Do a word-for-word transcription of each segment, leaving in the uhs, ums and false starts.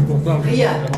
Riyad.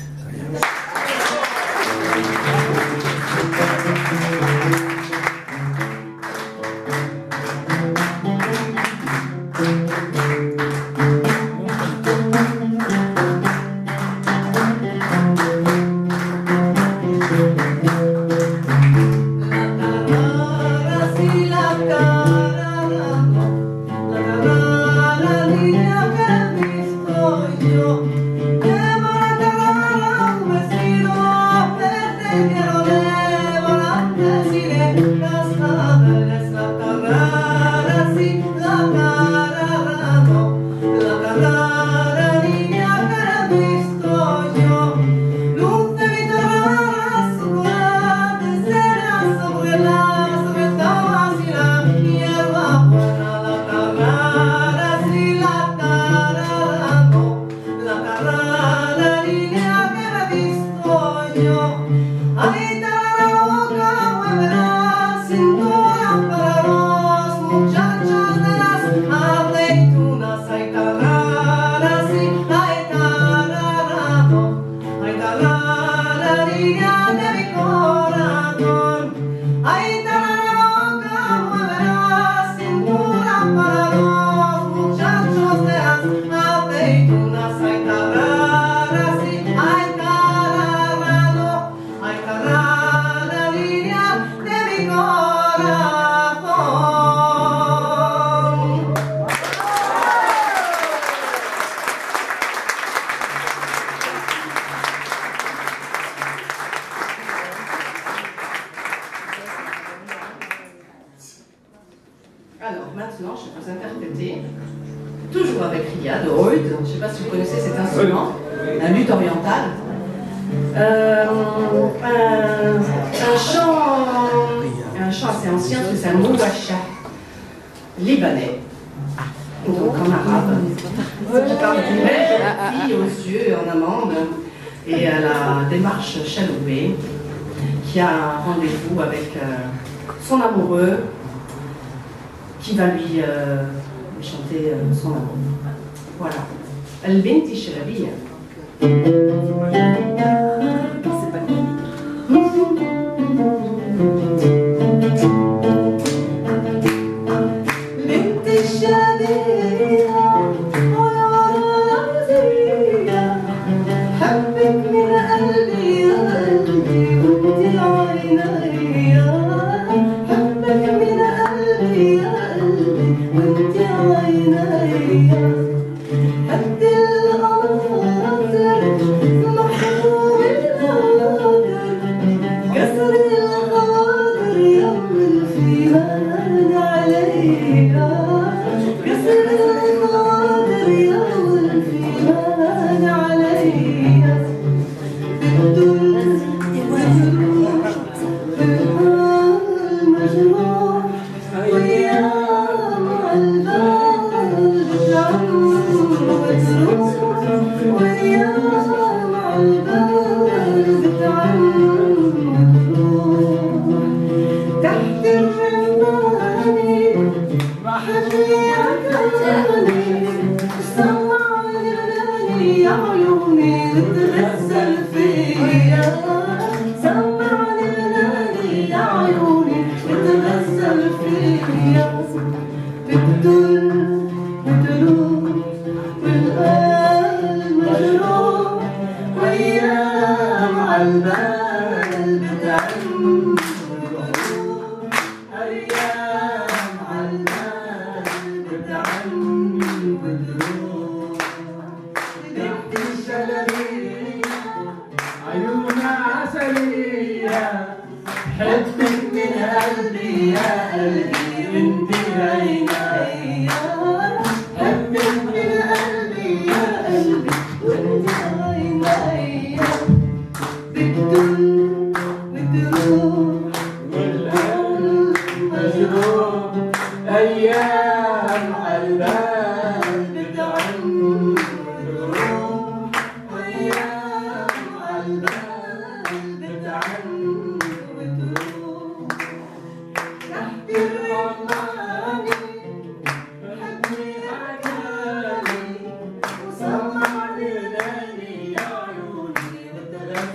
Alors maintenant, je vais vous interpréter, toujours avec Riyad, Oud, je ne sais pas si vous connaissez cet instrument, un luth oriental, euh, un, un chant, un chant assez ancien, parce que c'est un mouwacha libanais, donc en arabe, qui parle d'une belle fille aux yeux en amande et à la démarche chaloupée, qui a un rendez-vous avec euh, son amoureux, qui va lui euh, chanter euh, son amour. Voilà. البنت الشلبية. بنت الشلبية حبك من قلبي يا قلبي وانت عيني حبك من قلبي يا وانت عيني قد القمر محبوب القادر كسر القادر يمل في مان عليا كسر القادر يمل في مان عليا بالدنيا مجروح بالحال مجروح ويا تحت الرماني حبيبتي سمعني يا عيوني وتغزل فيا سمعني يا عيوني وتغزل فيا بالدل بدلوك والقلب مجروح وايام عالبال بتعم ايام عالبال بتعم بتروح بنت الشلبية عيونها عسلية حبك من قلبي يا قلبي وانت عيني حبك من قلبي يا قلبي وانت عيني بالدل بتروح والقلب مجروح ايام عالبال بتعم بتروح وايام عالبال بتعم بتروح تحت الرماني حبيبتي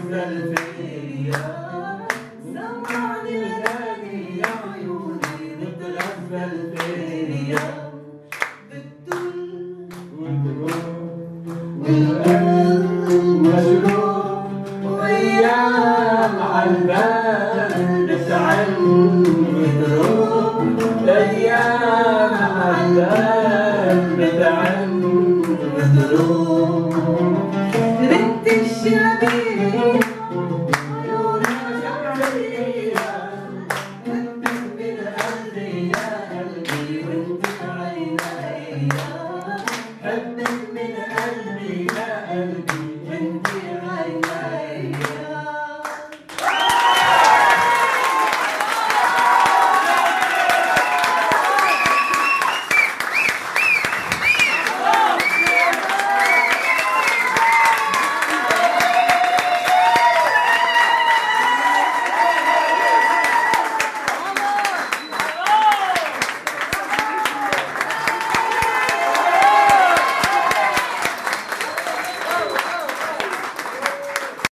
بتغزل فيا سمعني الغالي يا عيوني بتغزل فيا بالدل والدروب والقلب مجروح وأيام عالبال بتعن وتروح أيام عالبال بتعن وتروح بنت الشبيه عيونها جمالية حبك من قلبي يا قلبي وانت عينيا حبك من قلبي يا قلبي وانت